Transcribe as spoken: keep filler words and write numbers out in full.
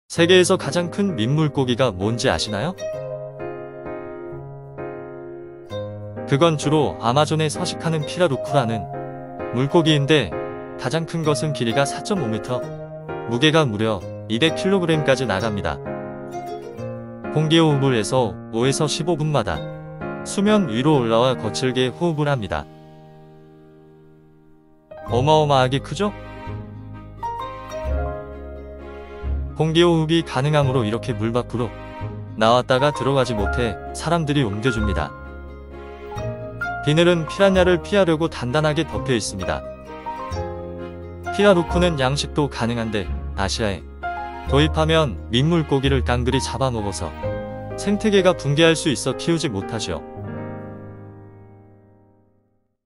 세계에서 가장 큰 민물고기가 뭔지 아시나요? 그건 주로 아마존에 서식하는 피라루쿠라는 물고기인데 가장 큰 것은 길이가 사 점 오 미터, 무게가 무려 이백 킬로그램까지 나갑니다. 공기호흡을 오에서 십오 분마다 수면 위로 올라와 거칠게 호흡을 합니다. 어마어마하게 크죠? 공기호흡이 가능하므로 이렇게 물 밖으로 나왔다가 들어가지 못해 사람들이 옮겨줍니다. 비늘은 피라냐를 피하려고 단단하게 덮여 있습니다. 피라루쿠는 양식도 가능한데 아시아에 도입하면 민물고기를 깡그리 잡아먹어서 생태계가 붕괴할 수 있어 키우지 못하죠.